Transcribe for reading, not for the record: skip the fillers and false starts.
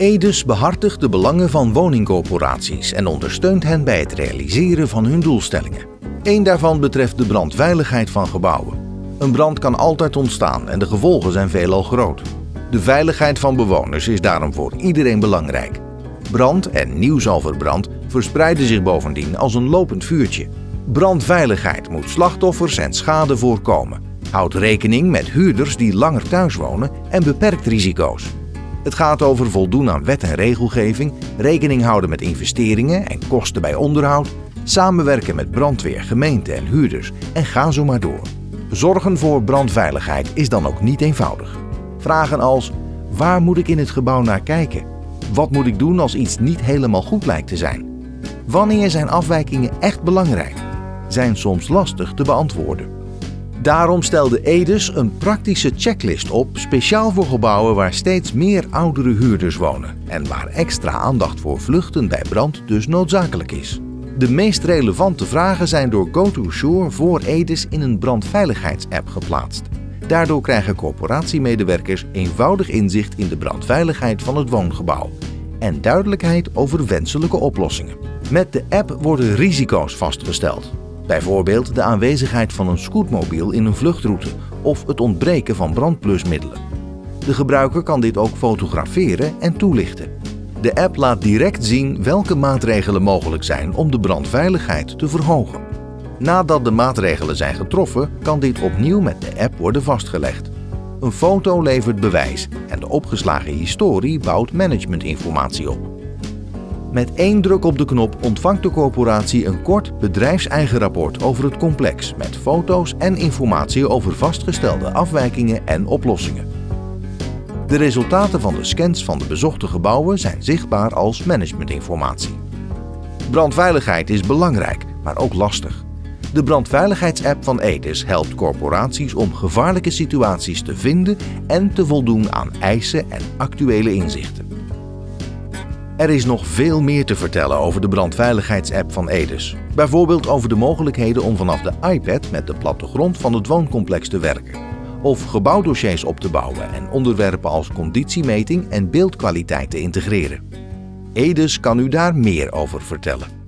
Edes behartigt de belangen van woningcorporaties en ondersteunt hen bij het realiseren van hun doelstellingen. Eén daarvan betreft de brandveiligheid van gebouwen. Een brand kan altijd ontstaan en de gevolgen zijn veelal groot. De veiligheid van bewoners is daarom voor iedereen belangrijk. Brand en nieuws over brand verspreiden zich bovendien als een lopend vuurtje. Brandveiligheid moet slachtoffers en schade voorkomen. Houdt rekening met huurders die langer thuis wonen en beperkt risico's. Het gaat over voldoen aan wet en regelgeving, rekening houden met investeringen en kosten bij onderhoud, samenwerken met brandweer, gemeente en huurders en ga zo maar door. Zorgen voor brandveiligheid is dan ook niet eenvoudig. Vragen als: waar moet ik in het gebouw naar kijken? Wat moet ik doen als iets niet helemaal goed lijkt te zijn? Wanneer zijn afwijkingen echt belangrijk? Zijn soms lastig te beantwoorden. Daarom stelde Edes een praktische checklist op speciaal voor gebouwen waar steeds meer oudere huurders wonen en waar extra aandacht voor vluchten bij brand dus noodzakelijk is. De meest relevante vragen zijn door GoToSure voor Edes in een brandveiligheidsapp geplaatst. Daardoor krijgen corporatiemedewerkers eenvoudig inzicht in de brandveiligheid van het woongebouw en duidelijkheid over wenselijke oplossingen. Met de app worden risico's vastgesteld. Bijvoorbeeld de aanwezigheid van een scootmobiel in een vluchtroute of het ontbreken van brandblusmiddelen. De gebruiker kan dit ook fotograferen en toelichten. De app laat direct zien welke maatregelen mogelijk zijn om de brandveiligheid te verhogen. Nadat de maatregelen zijn getroffen, kan dit opnieuw met de app worden vastgelegd. Een foto levert bewijs en de opgeslagen historie bouwt managementinformatie op. Met één druk op de knop ontvangt de corporatie een kort bedrijfseigen rapport over het complex met foto's en informatie over vastgestelde afwijkingen en oplossingen. De resultaten van de scans van de bezochte gebouwen zijn zichtbaar als managementinformatie. Brandveiligheid is belangrijk, maar ook lastig. De brandveiligheidsapp van Edes helpt corporaties om gevaarlijke situaties te vinden en te voldoen aan eisen en actuele inzichten. Er is nog veel meer te vertellen over de brandveiligheidsapp van Edes. Bijvoorbeeld over de mogelijkheden om vanaf de iPad met de plattegrond van het wooncomplex te werken. Of gebouwdossiers op te bouwen en onderwerpen als conditiemeting en beeldkwaliteit te integreren. Edes kan u daar meer over vertellen.